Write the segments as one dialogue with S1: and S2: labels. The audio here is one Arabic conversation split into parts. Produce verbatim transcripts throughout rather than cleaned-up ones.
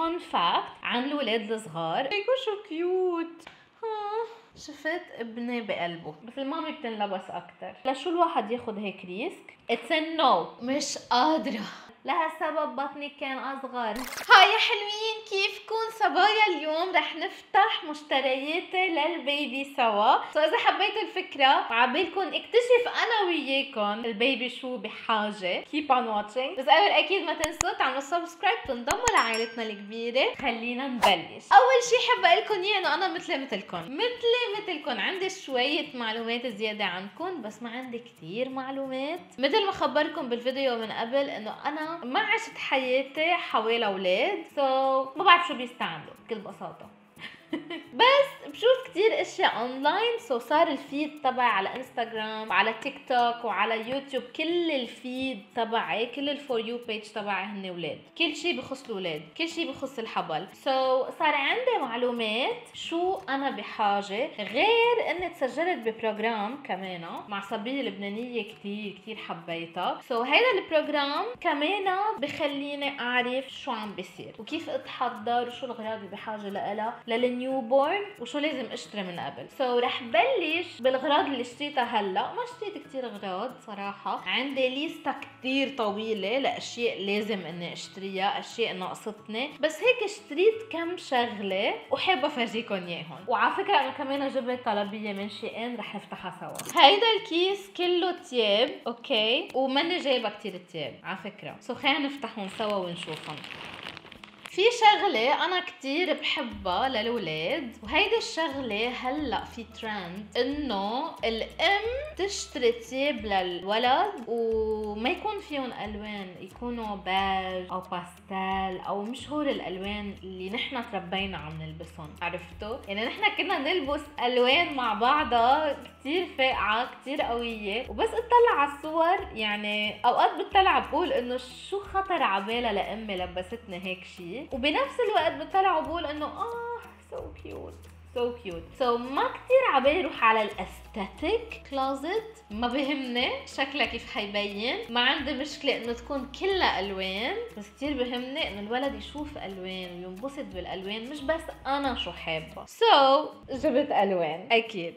S1: فun فاكت عن الولاد الصغار. هيكو شو كيوت. ها شفت ابني بقلبه، بس المامي بتنلبس اكتر. لشو الواحد ياخد هيك ريسك؟ اتس نو. مش قادرة لها سبب بطني كان اصغر. هاي يا حلوين، كيفكن صبايا؟ اليوم رح نفتح مشترياتي للبيبي سوا. سو اذا حبيتوا الفكرة وعبالكن اكتشف انا وياكن البيبي شو بحاجة، keep on watching. بس قبل اكيد ما تنسوا تعملوا سبسكرايب تنضموا لعائلتنا الكبيرة. خلينا نبلش. اول شي حابة اقلكن اياه انه انا مثلي مثلكن مثلي مثلكن عندي شوية معلومات زيادة عنكن، بس ما عندي كتير معلومات. مثل ما خبركم بالفيديو من قبل انه انا ما عشت حياتي حوالي اولاد، سو so, ما بعرف شو بيستعملوا بكل بساطة. بس بشوف كتير اشياء اونلاين، سو صار الفيد تبعي على انستغرام وعلى تيك توك وعلى يوتيوب، كل الفيد تبعي كل الفور يو بيج تبعي هن ولاد، كل شيء بخص الاولاد، كل شيء بخص الحبل. سو so, صار عندي معلومات شو انا بحاجه، غير اني تسجلت ببروجرام كمان مع صبيه لبنانيه كتير كتير حبيتها. سو so, هيدا البروجرام كمان بخليني اعرف شو عم بيصير وكيف اتحضر وشو الاغراض اللي بحاجه لها للنيو بورن وشو لازم اشتري من قبل. سو so, رح بلش بالاغراض اللي اشتريتها هلا. ما اشتريت كتير اغراض صراحه، عندي ليستا كتير طويله لاشياء لازم اني اشتريها، اشياء ناقصتني، بس هيك اشتريت كم شغله وحابه افرجيكم اياهم. وعلى فكره انا كمان جبت طلبيه من شيئين رح نفتحها سوا. هيدا الكيس كله تياب، اوكي، وماني جايبه كتير تياب على فكره. سو so, خلينا نفتحهم سوا ونشوفهم. في شغلة أنا كتير بحبها للولاد، وهيدي الشغلة هلأ في ترند إنه الأم تشتري تياب للولد وما يكون فيهم ألوان، يكونوا باج أو باستيل أو مشهور الألوان اللي نحنا تربينا عم نلبسهم. عرفتوا؟ يعني نحنا كنا نلبس ألوان مع بعضها كتير فاقعة كتير قوية، وبس اطلع على الصور يعني أوقات بتطلع بقول إنه شو خطر عبالها لأمي لبستني هيك شي، وبنفس الوقت بطلع وبقول انه اه سو كيوت سو كيوت. سو ما كتير عبالي روح على الاستاتيك كلوزت، ما بهمني شكلها كيف حيبين، ما عندي مشكله انه تكون كلها الوان، بس كتير بهمني انه الولد يشوف الوان وينبسط بالالوان، مش بس انا شو حابه. سو so, جبت الوان اكيد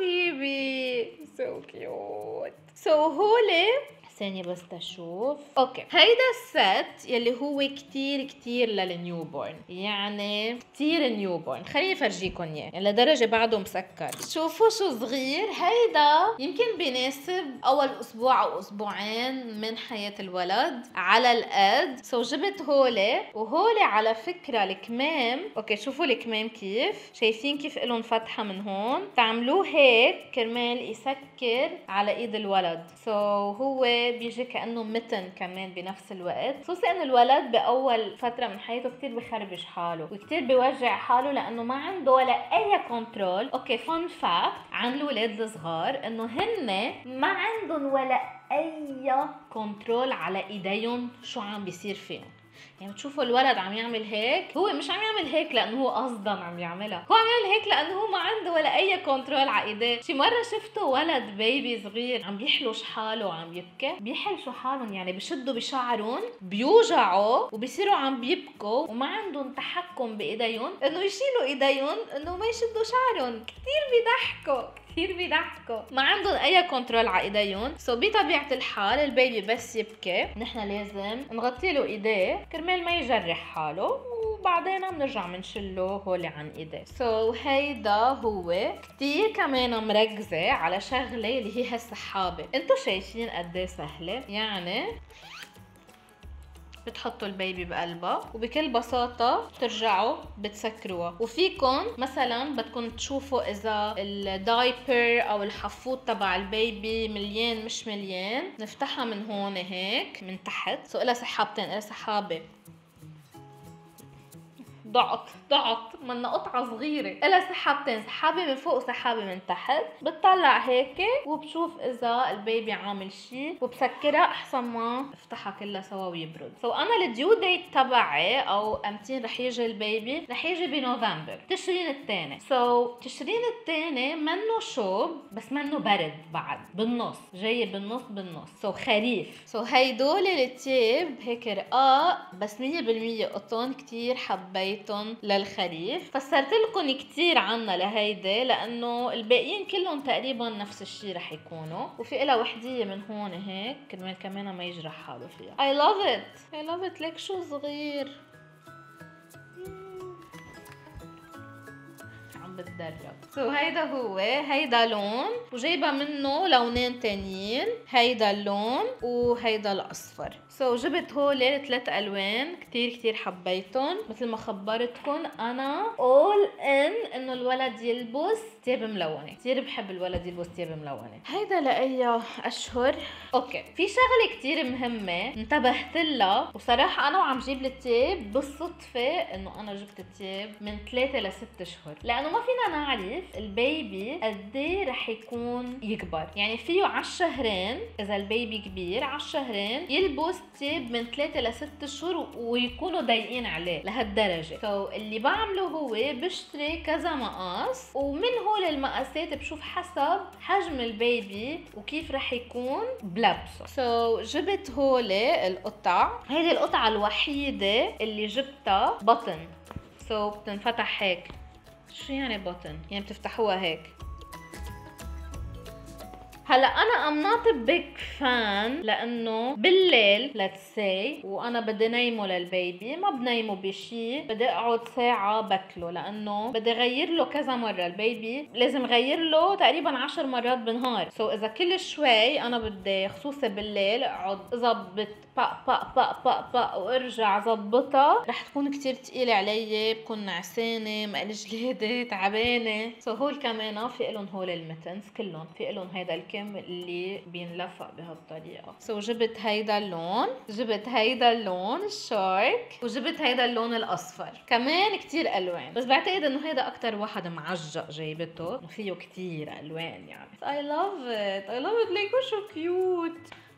S1: حبيبي سو كيوت. سو هولي ثانية بس تشوف. اوكي، هيدا الست يلي هو كتير كتير للنيو بورن، يعني كتير نيو بورن. خليني افرجيكم اياه يعني لدرجة بعده مسكر. شوفوا شو صغير هيدا، يمكن بيناسب اول اسبوع او اسبوعين من حياة الولد على القد. سو جبت هولي، وهولي على فكرة الكمام، اوكي شوفوا الكمام كيف شايفين كيف الهم فتحة من هون، تعملوه هيك كرمال يسكر على ايد الولد. سو هو بيجي كأنه متن كمان بنفس الوقت، خصوصي انه الولد باول فترة من حياته كتير بخربش حاله وكتير بيوجع حاله لانه ما عنده ولا اي كنترول. اوكي فun فاكت عن الولاد الصغار انه هن ما عندهم ولا اي كنترول على ايديهم شو عم بيصير فيهم. يعني بتشوفوا الولد عم يعمل هيك، هو مش عم يعمل هيك لانه هو قصدا عم يعملها، هو عم يعمل هيك لانه هو ما عنده ولا اي كنترول على ايديه. شي مره شفتوا ولد بيبي صغير عم بيحلش حاله وعم يبكي، بيحلشوا حالهم يعني بشدوا بشعرهم بيوجعوا وبيصيروا عم بيبكوا وما عندهم تحكم بايديهم انه يشيلوا ايديهم انه ما يشدوا شعرهم. كثير بيضحكوا كثير بيضحكوا، ما عندهم اي كنترول على ايديهم. سو بطبيعه الحال البيبي بس يبكي نحن لازم نغطي له ايديه كرمال ما يجرح حاله، وبعدين بنرجع بنشله هولي عن ايديه. سو so, هيدا هو كتير كمان مركزه على شغله اللي هي هالسحابه. انتو شايفين قد ايه سهله؟ يعني بتحطوا البيبي بقلبها وبكل بساطة بترجعوا بتسكروها. وفيكم مثلا بدكم تشوفوا اذا الدايبر او الحفوض تبع البيبي مليان مش مليان، نفتحها من هون هيك من تحت. سو لها سحابتين، لها سحابة ضعت ضعت منا قطعة صغيرة، إلها سحابتين، سحابة من فوق وسحابة من تحت. بتطلع هيك وبشوف إذا البيبي عامل شي وبسكرها أحسن ما افتحها كلها سوا ويبرد. سو so أنا الديو ديت تبعي أو أمتين رح يجي البيبي رح يجي بنوفمبر، تشرين الثاني. سو so تشرين الثاني منه شوب بس منه برد بعد، بالنص جاي بالنص بالنص. سو so خريف. سو so هيدول التيب هيك رقاق بس مية بالمية قطن، كتير حبيتن للخريف. فسرت لكم كتير عنا لهيدي لانه الباقيين كلهم تقريبا نفس الشيء رح يكونوا، وفي لها وحديه من هون هيك كرمال كمان ما يجرح حاله فيها. I love it I love it. ليك شو صغير عم بتدرب. سو so هيدا هو، هيدا لون وجايبه منه لونين تانيين، هيدا اللون وهيدا الاصفر. سو so جبت هول ثلاث الوان كتير كتير حبيتهم. مثل ما خبرتكم انا all in انه الولد يلبس تياب ملونه، كتير بحب الولد يلبس تياب ملونه. هيدا لاي اشهر؟ اوكي، في شغله كتير مهمه انتبهت لها، وصراحه انا وعم جيب التياب بالصدفه انه انا جبت التياب من ثلاثة لست اشهر، لانه ما فينا نعرف البيبي قد ايه رح يكون يكبر. يعني فيه على الشهرين اذا البيبي كبير على الشهرين يلبس تيب من ثلاثة لست اشهر ويكونوا ضايقين عليه لهالدرجه. سو so اللي بعمله هو بشتري كذا مقاس، ومن هول المقاسات بشوف حسب حجم البيبي وكيف رح يكون بلبسه. سو so جبت هول القطع، هيدي القطعه الوحيده اللي جبتها بطن. سو so بتنفتح هيك. شو يعني بطن؟ يعني بتفتحوها هيك. هلا انا ام نوت بيج فان لانه بالليل ليتس سي وانا بدي نيمه للبيبي، ما بنيمه بشي، بدي اقعد ساعه بكله لانه بدي غير له كذا مره. البيبي لازم غير له تقريبا عشر مرات بالنهار. سو so اذا كل شوي انا بدي خصوصي بالليل اقعد اظبط با با با با با وارجع ظبطها، رح تكون كتير ثقيله علي، بكون نعسانه مقل جليدي تعبانه. سو so هول كمان في لهم هول المتنز كلهم في لهم هيدا الكم اللي بينلفق بهالطريقه. سو so جبت هيدا اللون، جبت هيدا اللون الشارك، وجبت هيدا اللون الاصفر. كمان كتير الوان، بس بعتقد انه هيدا اكتر واحد معجق جايبته، انه فيه كتير الوان يعني. I love it I love it. ليكو شو كيوت.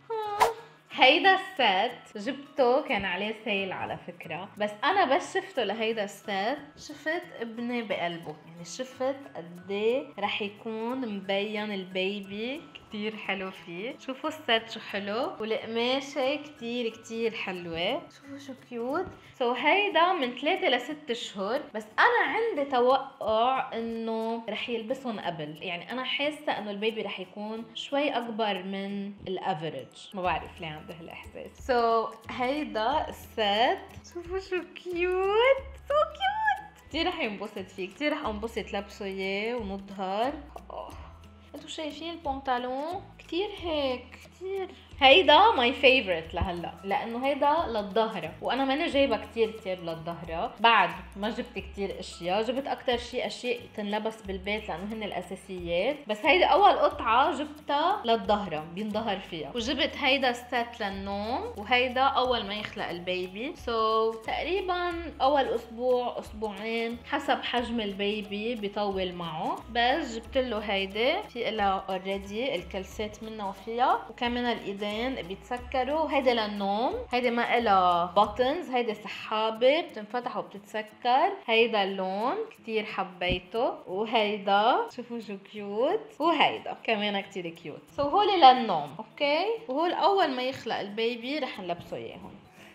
S1: هيدا السات جبته كان عليه سيل على فكرة، بس أنا بس شفته لهيدا السات شفت ابني بقلبه. يعني شفت قديه رح يكون مبين البيبي كتير حلو فيه. شوفوا السات شو حلو، والقماشة كتير كتير حلوة. شوفوا شو كيوت. سو so هيدا من ثلاثة لست اشهر، بس انا عندي توقع انه رح يلبسهم قبل. يعني انا حاسة انه البيبي رح يكون شوي اكبر من الافريج، ما بعرف ليه عندي هالاحساس. سو so هيدا السات شوفوا شو كيوت، سو كيوت. كتير رح ينبسط فيه، كتير رح انبسط لبسه اياه ونظهر. انتو شايفين البنطلون كتير هيك كتير. هيدا ماي فيفورت لهلا لانه هيدا للظهره، وانا ماني جايبه كتير تياب للظهره، بعد ما جبت كتير اشياء، جبت اكتر شيء اشياء تنلبس بالبيت لانه هن الاساسيات. بس هيدي اول قطعه جبتها للظهره بينظهر فيها، وجبت هيدا السات للنوم، وهيدا اول ما يخلق البيبي. سو so, تقريبا اول اسبوع اسبوعين حسب حجم البيبي بيطول معه. بس جبت له هيدي في لها اوريدي الكلسات منها وفيها، وكمان الايدين بيتسكروا. هيدا للنوم، هيدا ما إلها بوتنز، هيدا سحابة بتنفتح وبتتسكر. هيدا اللون كتير حبيته، وهيدا شوفوا شو كيوت، وهيدا كمان كتير كيوت. سو هولي للنوم اوكي، وهول اول ما يخلق البيبي رح نلبسه اياهم.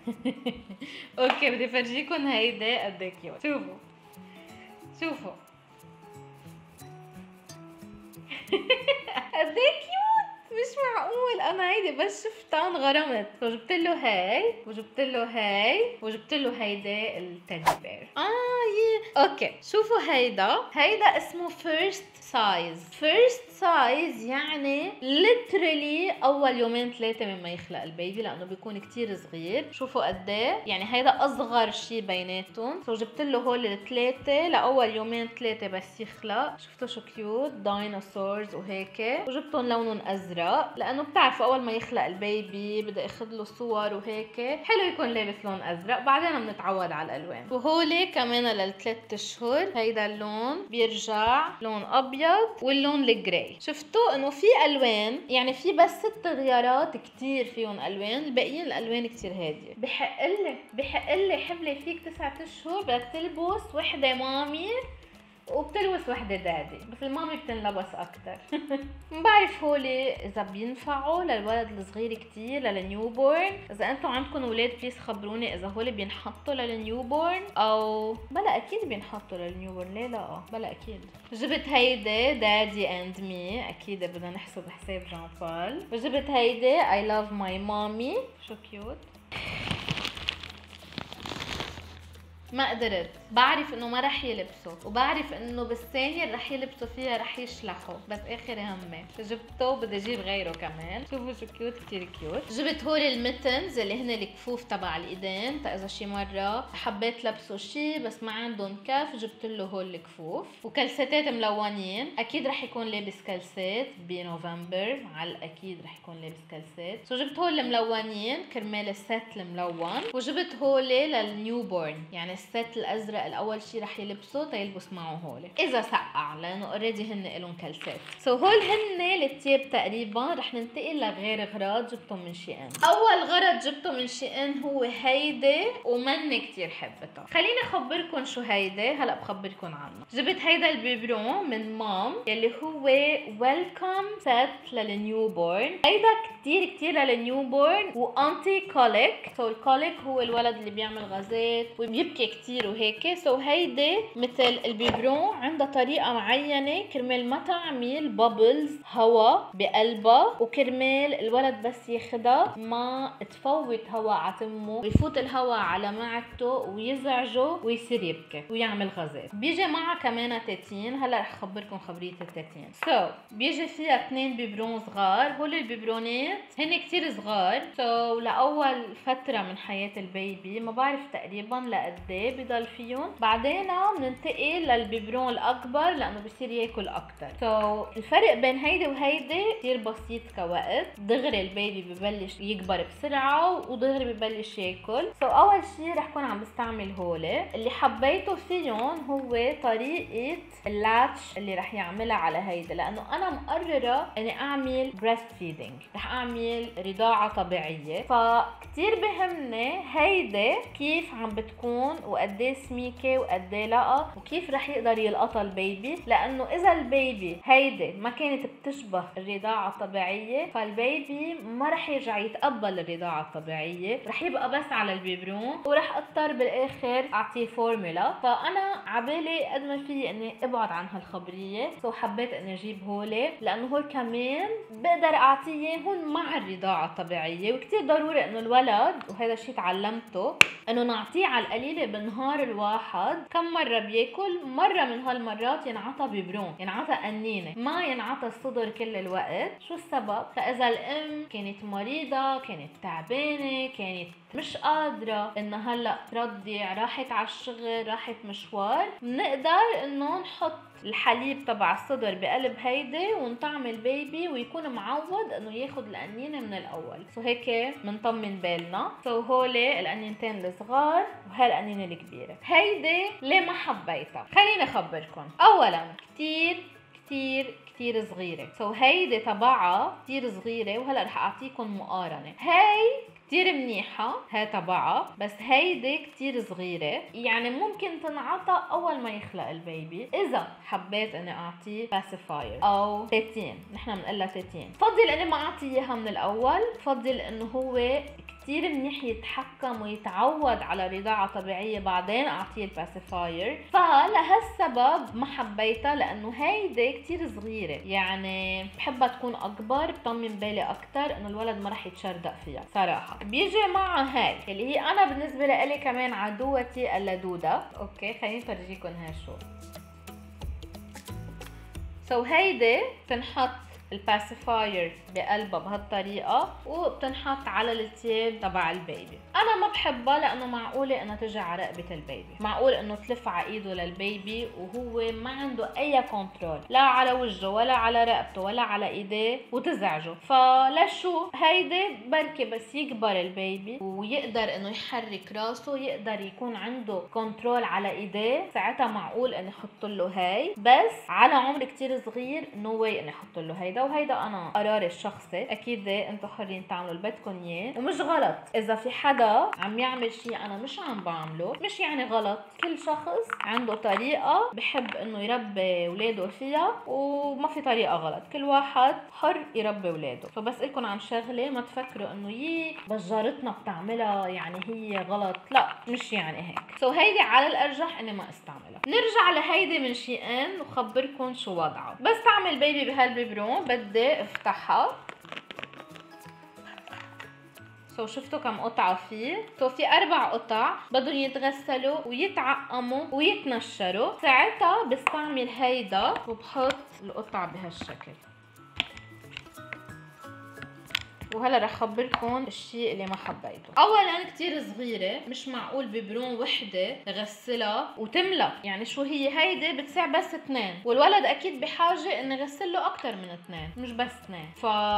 S1: اوكي بدي فرجيكم هيدا قد ايه كيوت. شوفوا شوفوا قد ايه كيوت، مش معقول. انا هيدي بس شفتها انغرمت. فجبت له هاي وجبت له هاي وجبت له هيدا التeddy bear. اه يي اوكي شوفوا هيدا هيدا اسمه فيرست سايز. فيرست سايز يعني literally اول يومين ثلاثه مما يخلق البيبي، لانه بيكون كتير صغير. شوفوا قد ايه يعني هيدا اصغر شيء بيناتهم. سو جبت له هول الثلاثه لاول يومين ثلاثه بس يخلق. شفتوا شو كيوت دايناصورز وهيك، وجبتهم لونهم ازرق لانه بتعرفوا اول ما يخلق البيبي بدي اخذ له صور وهيك، حلو يكون لابس لون ازرق، بعدين بنتعود على الالوان. وهول كمان للثلاث اشهر هيدا اللون بيرجع لون ابيض واللون الجراي. شفتوا انه في الوان، يعني في بس ست غيارات كتير فيهم الوان، الباقيين الالوان كتير هاديه. بحق لي بحق لي حبلي فيك تسعة اشهر بدك تلبس وحده مامي وبتلبس وحده دادي، بس المامي بتنلبس اكتر. ما بعرف هولي اذا بينفعوا للولد الصغير كتير للنيو بورن. اذا انتم عندكم اولاد بليز خبروني اذا هولي بينحطوا للنيو بورن او بلا. اكيد بينحطوا للنيو بورن، ليه لا؟ اه بلا اكيد. جبت هيدي دادي اند مي، اكيد بدنا نحسب حساب جان بول. وجبت هيدي اي لاف ماي مامي، شو كيوت. ما قدرت، بعرف انه ما رح يلبسوا، وبعرف انه بالثانية اللي رح يلبسوا فيها رح يشلحوا، بس اخر همي جبته وبدي اجيب غيره كمان. شوفوا شو كيوت، كتير كيوت. جبت هول الميتنز اللي هن الكفوف تبع الايدين، تا اذا شي مرة حبيت لبسوا شي بس ما عندهم كف جبت له هول الكفوف. وكلساتات ملونين، اكيد رح يكون لابس كلسات بنوفمبر، على الاكيد رح يكون لابس كلسات. سو جبت هول الملونين كرمال الست الملون، وجبت هولي للنيو بورن، يعني الست الازرق الاول شيء رح يلبسه تيلبس معه هول اذا سقع، لانه اوريدي هن لهم كلسات. سو so هول هن التياب تقريبا. رح ننتقل لغير اغراض جبتهم من شي ان. اول غرض جبته من شي ان هو هيدي، ومني كتير حبتها. خليني اخبركم شو هيدي، هلا بخبركم عنه. جبت هيدا البيبرون من مام يلي هو ويلكم سيت للنيو بورن. هيدا كتير كتير للنيو بورن وانتي كوليك. سو so الكوليك هو الولد اللي بيعمل غازات وبيبكي كتير وهيك. سو so هيدي مثل البيبرون عندها طريقة معينة كرمال ما تعمل بابلز هوا بقلبها، وكرمال الولد بس ياخدها ما تفوت هوا على تمه ويفوت الهوا على معدته ويزعجه ويصير يبكي ويعمل غازات. بيجي معها كمان تاتين، هلا رح اخبركم خبرية التاتين. سو so, بيجي فيها اثنين بيبرون صغار. هول البيبرونات هن كتير صغار. سو so, لأول فترة من حياة البيبي، ما بعرف تقريبا لقد ايه بضل فيهم، بعدين بننتقل للبيبرون الاكبر لانه بصير ياكل اكتر. سو so, الفرق بين هيدي وهيدي كتير بسيط كوقت. دغري البيبي ببلش يكبر بسرعه ودغري ببلش ياكل. سو so, اول شيء رح كون عم بستعمل هولي. اللي حبيته فيهم هو طريقه اللاتش اللي رح يعملها على هيدي، لانه انا مقرره اني اعمل بريست فيدنج، رح اعمل رضاعه طبيعيه. فكتير بهمني هيدي كيف عم بتكون وقد ايه سميكه وقد ايه لا، وكيف رح يقدر يلقطها البيبي، لانه اذا البيبي هيدي ما كانت بتشبه الرضاعه الطبيعيه فالبيبي ما رح يرجع يتقبل الرضاعه الطبيعيه، رح يبقى بس على البيبرون ورح اضطر بالاخر اعطيه فورمولا. فانا عبالي قد ما في اني ابعد عن هالخبريه. سو حبيت اني اجيب هولي لانه هول كمان بقدر اعطيه اياهم مع الرضاعه الطبيعيه. وكتير ضروري انه الولد، وهذا الشيء تعلمته، انه نعطيه على القليله بالنهار الواحد كم مره بياكل. مره من هالمرات ينعطى بيبرون، ينعطى قنينه، ما ينعطى الصدر كل الوقت. شو السبب؟ فاذا الام كانت مريضه، كانت تعبانه، كانت مش قادره انها هلا ترضع، راحت على الشغل، راحت مشوار، بنقدر انه نحط الحليب تبع الصدر بقلب هيدي ونطعم البيبي ويكون معود انه ياخد القنينه من الاول. سو هيك بنطمن بالنا. سو هولي القنينتين الصغار وهالقنينه الكبيره. هيدي ليه ما حبيتها؟ خليني اخبركم. اولا كتير كتير كتير صغيره. سو هيدي تبعها كتير صغيره، وهلا رح اعطيكم مقارنه. هي كتير منيحة، هاي تبعها، بس هيدي كتير صغيرة، يعني ممكن تنعطى أول ما يخلق البيبي. إذا حبيت إني أعطيه باسيفاير أو تاتين، نحن بنقلها تاتين، بفضل إني ما أعطيه إياها من الأول. بفضل إنه هو كتير منيح يتحكم ويتعود على رضاعة طبيعية بعدين اعطيه الباسيفاير. فلهالسبب ما حبيتها، لانه هيدي كتير صغيرة، يعني بحبها تكون اكبر، بطمن بالي اكتر انه الولد ما رح يتشردق فيها صراحة. بيجي معها هاي اللي هي انا بالنسبة لإلي كمان عدوتي اللدودة. اوكي خليني فرجيكم هاي شو. سو so هيدي بتنحط الباسيفاير بقلبها بهالطريقة وبتنحط على التياب تبع البيبي. انا ما بحبها لانه معقولة انها تجي على رقبة البيبي، معقول انه تلف على ايده للبيبي وهو ما عنده اي كنترول لا على وجهه ولا على رقبته ولا على ايديه وتزعجه. فلشو هيدي بركي بس يكبر البيبي ويقدر انه يحرك راسه، يقدر يكون عنده كنترول على ايديه، ساعتها معقول انه يحط له هاي. بس على عمر كتير صغير نو واي انه يحط له هيدا، وهيدا انا قراري الشخصي، اكيد انتم حرين تعملوا اللي بدكم اياه ومش غلط. اذا في حدا عم يعمل شيء انا مش عم بعمله مش يعني غلط، كل شخص عنده طريقه بحب انه يربي اولاده فيها وما في طريقه غلط، كل واحد حر يربي اولاده. فبس لكم عن شغله ما تفكروا انه يي بس جارتنا بتعملها يعني هي غلط، لا مش يعني هيك. سو so هيدي على الارجح اني ما استعملها. نرجع لهيدي من شيئين وخبركم شو وضعها. بس تعمل بيبي بهالبيبرون بدي افتحها. سو so شفتوا كم قطعة فيه؟ سو so في أربع قطع بدهم يتغسلوا ويتعقموا ويتنشروا. ساعتها بستعمل هيدا وبحط القطع بهالشكل. وهلا رح خبركم الشيء اللي ما حبيته. اولا كتير صغيره، مش معقول ببرون وحده غسلها وتملى، يعني شو هي هيدي بتسع بس اثنين، والولد اكيد بحاجه اني اغسل له اكثر من اثنين مش بس اثنين.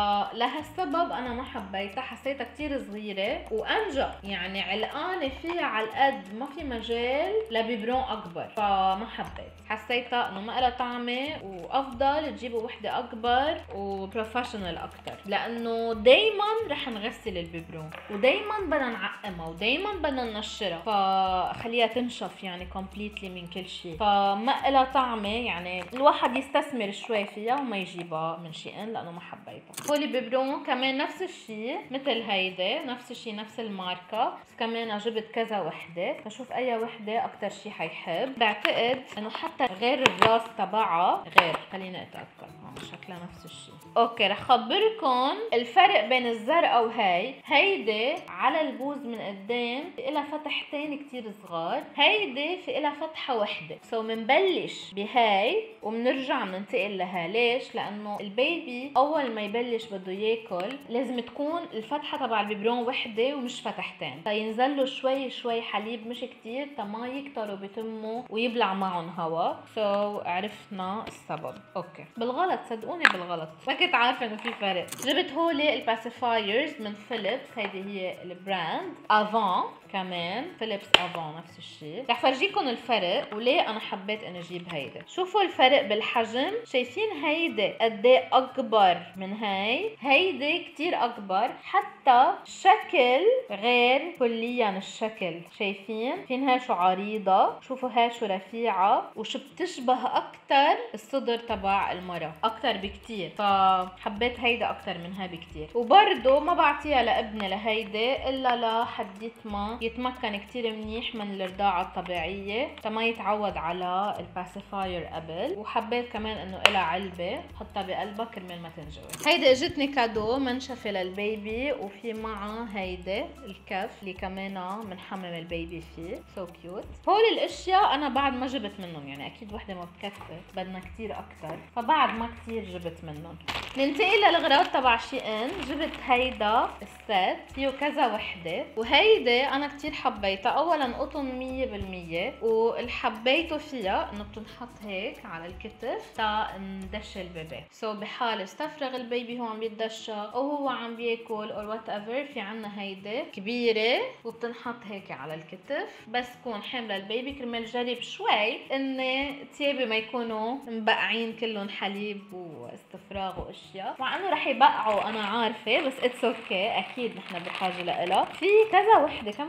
S1: فلهالسبب انا ما حبيتها، حسيتها كتير صغيره وانجا يعني علقانه فيها على القد، ما في مجال لببرون اكبر، فما حبيت. حسيتها انه ما لها طعمه وافضل تجيبوا وحده اكبر وبروفيشنال اكثر، لانه دايما رح نغسل الببرون ودايما بدنا نعقمها ودايما بدنا ننشرها، فخليها تنشف يعني كومبليتلي من كل شيء، فما لها طعمه. يعني الواحد يستثمر شوي فيها وما يجيبها من شيئين لانه ما حبيتها. هول الببرون كمان نفس الشيء مثل هيدي، نفس الشيء نفس الماركه، بس كمان جبت كذا وحده فشوف اي وحده اكثر شيء حيحب. بعتقد انه حتى غير الراس تبعها غير، خلينا اتاكد شكلها نفس الشيء. اوكي رح خبركم الفرق بين الزرقاء وهي. هيدي على البوز من قدام في لها فتحتين كتير صغار، هيدي في لها فتحه وحده. سو so منبلش بهاي وبنرجع بننتقل لها. ليش؟ لانه البيبي اول ما يبلش بده ياكل لازم تكون الفتحه تبع الببرون وحده ومش فتحتين، فينزل له شوي شوي حليب مش كتير تما يكتروا بتمه ويبلع معهم هواء. سو so عرفنا السبب. اوكي بالغلط صدقوني بالغلط، ما كنت عارفه انه في فرق. جبت هولي الباسيفايرز من فيليبس، هيدي هي البراند. افون كمان فيليبس افون نفس الشيء. رح فرجيكم الفرق وليه انا حبيت اني اجيب هيدا. شوفوا الفرق بالحجم، شايفين هيدي قد ايه اكبر من هاي، هيدي كتير اكبر، حتى شكل غير كليا الشكل. شايفين فين هاي شو عريضه، شوفوا هاي شو رفيعه وشو بتشبه اكتر الصدر تبع المرأة اكتر بكتير، فحبيت هيدا اكتر من هاي بكتير. وبرضه ما بعطيها لابني لهيدي الا لحديت ما يتمكن كتير منيح من الرضاعة الطبيعية تما يتعود على الباسيفاير قبل. وحبيت كمان انه إلها علبة حطها بقلبها كرمال ما تنجوي. هيدي اجتني كادو منشفة للبيبي وفي معها هيدي الكف اللي كمان بنحمم البيبي فيه. سو so كيوت. هول الاشياء انا بعد ما جبت منهم، يعني اكيد وحدة ما بتكفي بدنا كتير اكتر، فبعد ما كتير جبت منهم. ننتقل للغراض تبع شيئين. جبت هيدا السيت فيه كذا وحدة، وهيدي انا كتير حبيتها. اولا قطن مية بالمية، واللي حبيته فيها انه بتنحط هيك على الكتف تا ندش البيبي. سو so بحال استفرغ البيبي هو عم يتدشى او هو عم بياكل او وات ايفر، في عنا هيدي كبيره وبتنحط هيك على الكتف بس كون حامله البيبي كرمال جرب شوي ان تيابي ما يكونوا مبقعين كلهم حليب واستفراغ واشياء، مع انه رح يبقعوا انا عارفه، بس اتس اوكي okay. اكيد نحن بحاجه لها. في كذا وحده، كم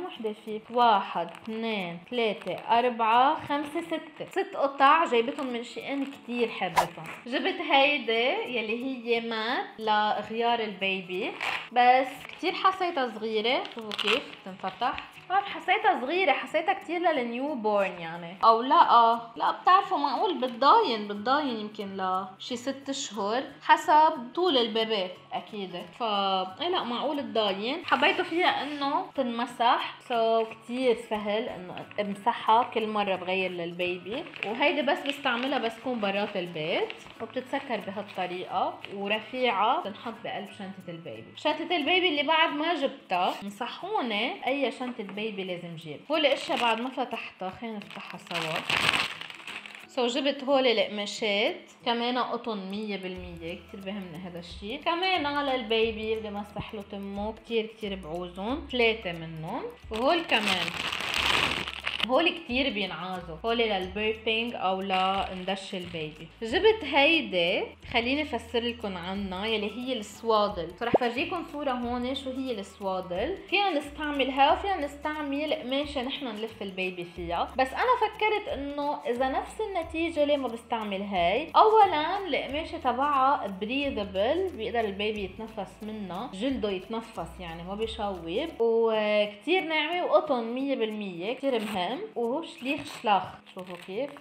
S1: وحدة فيه؟ واحد اثنين ثلاثة أربعة خمسة ستة، ست قطع جايبتهم من شيئين كتير حبتهم. جبت هيدي يلي هي مات لغيار البيبي، بس كتير حسيتها صغيرة، شوفوا كيف تنفتح. حسيتها صغيرة، حسيتها كتير للنيو بورن يعني، او لا آه. لا بتعرفوا معقول بتضاين بتضاين يمكن لشي ست اشهر حسب طول البيبي اكيد، ف ايه لا معقول تضاين. حبيته فيها انه تنمسح، سو كتير سهل انه امسحها كل مرة بغير للبيبي. وهيدي بس بستعملها بس كون برات البيت، وبتتسكر بهالطريقة ورفيعة، بتنحط بقلب شنطة البيبي. شنطة البيبي اللي بعد ما جبتها نصحوني اي شنطة بيبي لازم جيب. هول الاشياء بعد ما فتحتها، خلينا نفتحها سوا. سو جبت هول القماشات كمان قطن مية بالمية، كتير بهمنا هذا الشيء. كمان على البيبي بدي مسح له تمه، كتير كتير بعوزهم، ثلاثة منهم. وهول كمان هول كتير بينعازوا، هول للبيربينج او لندش البيبي. جبت هيدي خليني افسر لكم عنها يلي هي السوادل. رح فرجيكم صوره هون شو هي السوادل. فينا نستعملها وفينا نستعمل قماشه نحن نلف البيبي فيها، بس انا فكرت انه اذا نفس النتيجه ليه ما بستعمل هاي. اولا القماشه تبعها بريذبل، بيقدر البيبي يتنفس منها، جلده يتنفس يعني ما بيشوب، وكتير ناعمه وقطن مية بالمية، كتير مهم. وهو شليخ شلاخ، شوفوا كيف.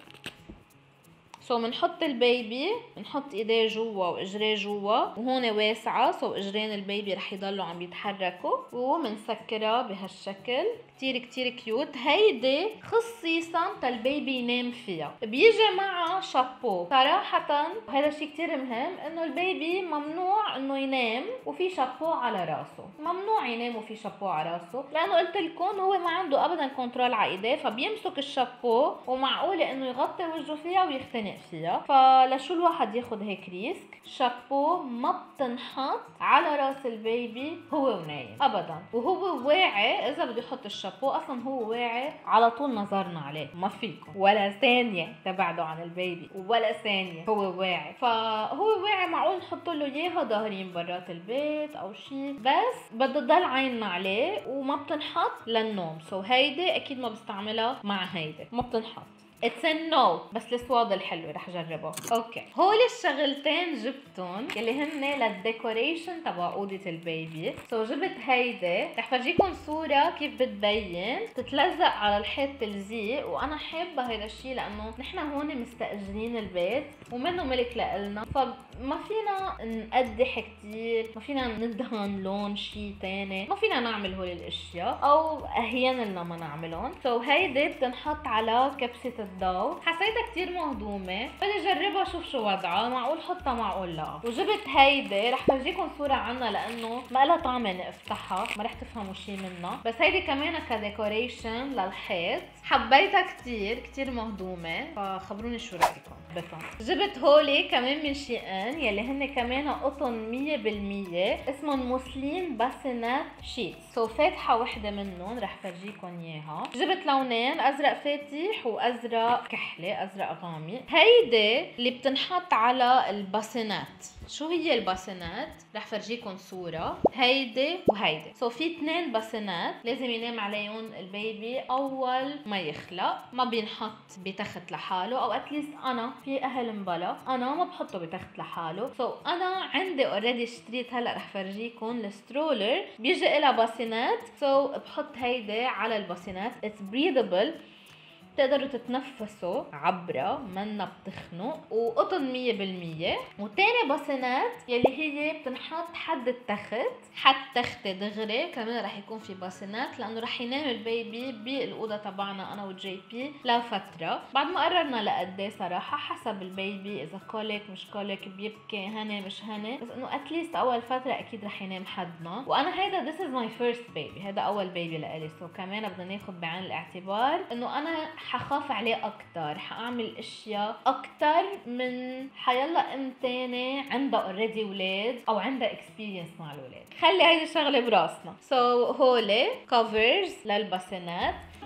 S1: سو بنحط البيبي، بنحط ايديه جوا واجريه جوا، وهون واسعه، سو اجرين البيبي رح يضلوا عم يتحركوا، وبنسكرها بهالشكل. كتير كتير كيوت. هيدي خصيصا تالبيبي ينام فيها. بيجي معها شابو. صراحة هذا الشيء كتير مهم، انه البيبي ممنوع انه ينام وفي شابو على راسه، ممنوع ينام وفي شابو على راسه، لانه قلت لكم هو ما عنده ابدا كنترول على ايديه، فبيمسك الشابو ومعقولة انه يغطي وجهه فيها ويختنق فيها. فلشو الواحد ياخد هيك ريسك؟ شابو ما بتنحط على راس البيبي هو ونايم ابدا، وهو واعي. اذا بده يحط الشابو اصلا هو واعي، على طول نظرنا عليه، ما فيكم ولا ثانيه تبعدوا عن البيبي ولا ثانيه، هو واعي. فهو واعي، معقول نحط له اياها ظاهرين برات البيت او شيء، بس بدها تضل عيننا عليه وما بتنحط للنوم. سو هيدي اكيد ما بستعملها مع هيدي، ما بتنحط. اتس نو، بس السواد الحلوه رح جربه. اوكي، هول الشغلتين جبتهم يلي هن للديكوريشن تبع اوضه البيبي. سو جبت هيدي، رح فرجيكم صوره كيف بتبين، تتلزق على الحيط تلزيق. وانا حابه هيدا الشيء لانه نحن هون مستاجرين البيت ومنه ملك لإلنا، فما فينا نقدح كتير، ما فينا ندهن لون شيء تاني، ما فينا نعمل هول الاشياء، او اهين لنا ما نعملهم. سو هيدي بتنحط على كبسه الضوء. حسيتها كتير مهضومه، بدي اجربها اشوف شو وضعها، معقول حطها معقول لا. وجبت هيدي، رح فرجيكم صوره عنها لانه ما لها طعم اني افتحها، ما رح تفهموا شيء منها، بس هيدي كمان كديكوريشن للحيط. حبيتها كتير كتير مهضومه، فخبروني شو رايكم. بطن جبت هولي كمان من شيئين يلي هن كمان قطن مية بالمية، اسمهم موسلين باسينات شيت. سو فاتحه وحده منهم رح فرجيكم اياها. جبت لونين، ازرق فاتح وازرق كحلي، ازرق غامق. هيدي اللي بتنحط على الباسينات. شو هي الباسينات؟ رح فرجيكم صوره. هيدي وهيدي. سو في اثنين باسينات لازم ينام عليهم البيبي اول ما يخلق، ما بينحط بتخت لحاله، او اتليست انا في اهل مبلا انا ما بحطه بتخت لحاله. سو so, انا عندي اوريدي اشتريت، هلا رح فرجيكم السترولر بيجي لها باسينات. سو so, بحط هيدي على الباسينات، اتس بريذبل، بتقدروا تتنفسوا عبرة، منا بتخنق، وقطن مية بالمية. وتاني باسينات يلي هي بتنحط حد التخت، حد تخت دغري، كمان رح يكون في باسينات لانه رح ينام البيبي بالأوضة تبعنا انا وجي بي لفترة، بعد ما قررنا لقديه صراحة، حسب البيبي، اذا كوليك مش كوليك، بيبكي هني مش هني، بس انه اتليست اول فترة اكيد رح ينام حدنا. وانا هيدا this is my first baby، هيدا اول بيبي لإلي. سو كمان بدنا ناخد بعين الاعتبار انه انا حخاف عليه اكتر، حاعمل اشياء اكتر من حيلا ام تاني عندها اوريدي ولاد او عندها اكسبيرينس مع الولاد. خلي هيدي الشغله براسنا. سو so, هولي كفرز للباسينات.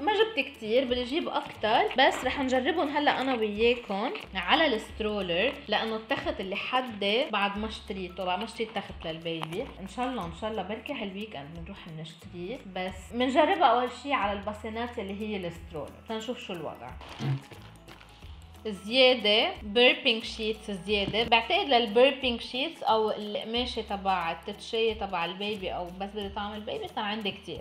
S1: ما جبت كتير، بدي اجيب اكتر، بس رح نجربهم هلا انا وياكم على السترولر، لانه التخت اللي حدي بعد ما اشتريته، بعد ما اشتريت تخت للبيبي. ان شاء الله ان شاء الله بركي هالويك اند بنروح بنشتريه، بس بنجربها اول شيء على الباسينات اللي هي السترولر تنشوف شو الوضع. زيادة بيربينج شيتس، زيادة بعتقد للبيربينج شيتس او القماشة تبع التتشية تبع البيبي، او بس بدي طعم البيبي كان عندي كتير.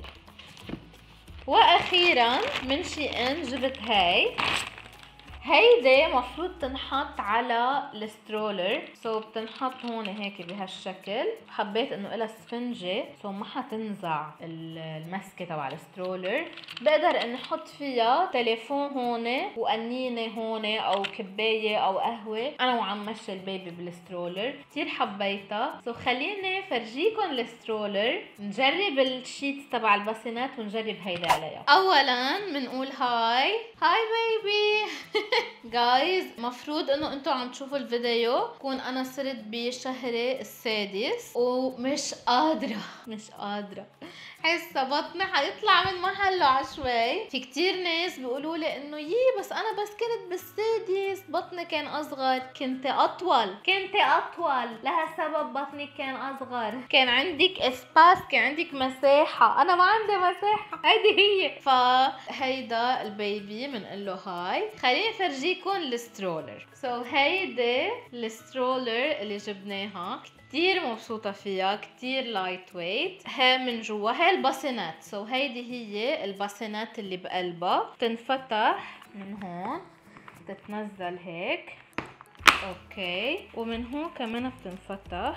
S1: واخيرا من شي ان جبت هاي، هيدي مفروض تنحط على السترولر، سو so بتنحط هون هيك بهالشكل. حبيت انه لها سفنجة سو so ما حتنزع المسكة تبع السترولر. بقدر اني احط فيها تليفون هون وقنينة هون او كباية او قهوة انا وعم مشي البيبي بالسترولر. كتير حبيتها. سو so خليني فرجيكم السترولر، نجرب الشيتس تبع الباسينات ونجرب هيدا عليها. اولا بنقول هاي هاي بيبي. جايز مفروض انه انتو عم تشوفوا الفيديو كون انا صرت بشهري السادس ومش قادرة مش قادرة حاسة بطني حيطلع من محله عشوائي. في كتير ناس بيقولوا لي انه يي بس انا بس كنت بالسادس بطني كان اصغر. كنت اطول كنت اطول لهالسبب بطني كان اصغر. كان عندك اسباس، كان عندك مساحة، انا ما عندي مساحة. هيدي هي. فهيدا البيبي بنقول له هاي. خليني فرجيكم السترولر. سو so, هيدي السترولر اللي جبناها، كتير مبسوطة فيها، كتير لايت ويت. ها من جوا هاي الباسينات. سو so, هيدي هي الباسينات اللي بقلبها. بتنفتح من هون، بتتنزل هيك اوكي، ومن هون كمان بتنفتح،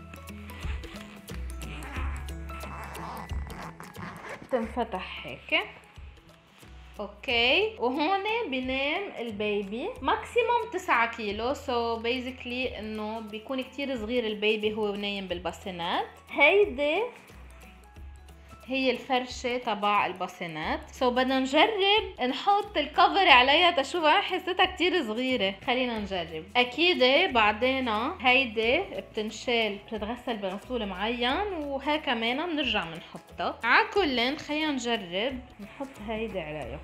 S1: بتنفتح هيك اوكي. وهون بينام البيبي ماكسيموم تسعة كيلو. سو so بيزيكلي انه بيكون كتير صغير البيبي هو نايم بالباسينات. هيدي هي الفرشة تبع الباسينات. سو so بدنا نجرب نحط الكفر عليها تشوفها، حسيتها كتير صغيرة. خلينا نجرب. اكيد بعدين هيدي بتنشال، بتتغسل بغسول معين، وها كمان بنرجع بنحطها. عكلن خلينا نجرب نحط هيدي عليها.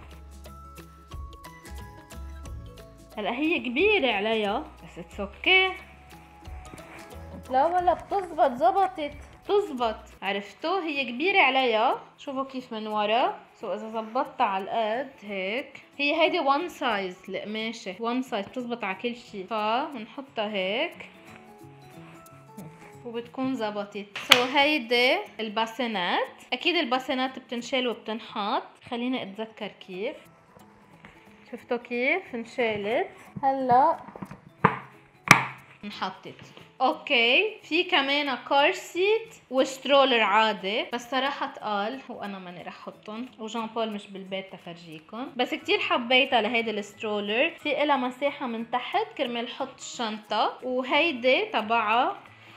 S1: هلا هي كبيرة عليها بس اتس اوكي. لا ولا بتزبط، زبطت تزبط. عرفتوا هي كبيرة عليها، شوفوا كيف من ورا. سو اذا زبطتها على القد هيك، هي هيدي وان سايز القماشة، وان سايز بتزبط على كل شيء. فبنحطها هيك وبتكون زبطت. سو هيدي الباسينات. اكيد الباسينات بتنشال وبتنحط. خليني اتذكر كيف. شفتوا كيف انشالت. هلا انحطت اوكي. في كمان كار سيت وسترولر عادي، بس صراحه تقال وانا ماني رح احطهم، وجان بول مش بالبيت تفرجيكم. بس كتير حبيتها لهيدي السترولر. في إلها مساحه من تحت كرمال حط الشنطه، وهيدي تبعها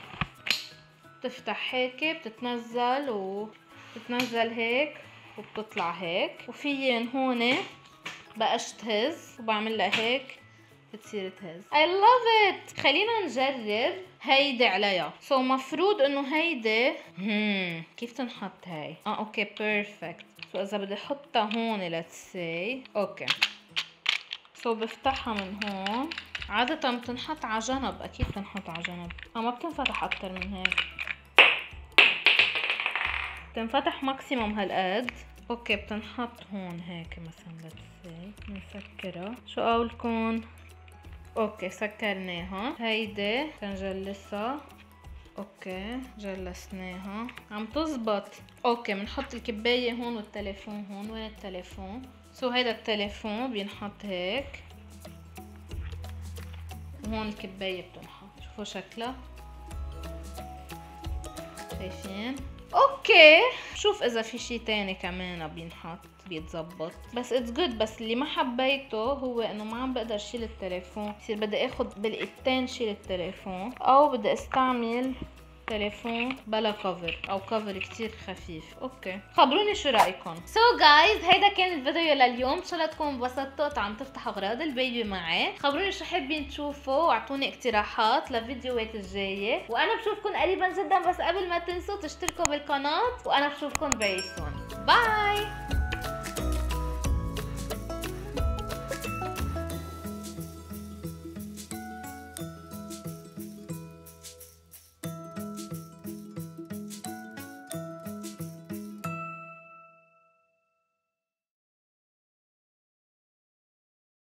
S1: بتفتح هيك، بتتنزل وبتتنزل هيك وبتطلع هيك. وفي من هون بقاش تهز وبعمل لها هيك بتصير تهز. I love it. خلينا نجرب هيدي عليها. سو so, مفروض انه هيدي هم كيف تنحط هاي. اه اوكي بيرفكت. سو اذا بدي احطها هون let's say اوكي. سو so, بفتحها من هون. عادة بتنحط على جنب، اكيد بتنحط على جنب. اه ما بتنفتح اكتر من هيك، بتنفتح ماكسيموم هالقد. اوكي بتنحط هون هيك مثلا let's say. نسكرها. شو قولكن؟ اوكي سكرناها. هيدي تنجلسها اوكي، جلسناها عم تزبط. اوكي بنحط الكباية هون والتليفون هون. وين التليفون؟ سو هيدا التليفون بينحط هيك، وهون الكباية بتنحط. شوفوا شكلها، شايفين؟ اوكي شوف اذا في شي تاني كمان بينحط بيتزبط. بس اتس جود. بس اللي ما حبيته هو انه ما عم بقدر شيل التليفون. بصير بدي اخد بالايدتين شيل التليفون، او بدي استعمل تليفون بلا كفر او كفر كتير خفيف. اوكي خبروني شو رايكم. سو so جايز هيدا كان الفيديو لليوم. ان شاء الله تكونوا انبسطتوا عم تفتحوا اغراض البيبي معي. خبروني شو حابين تشوفوا واعطوني اقتراحات للفيديوهات الجايه. وانا بشوفكم قريبا جدا، بس قبل ما تنسوا تشتركوا بالقناه، وانا بشوفكم very soon. باي.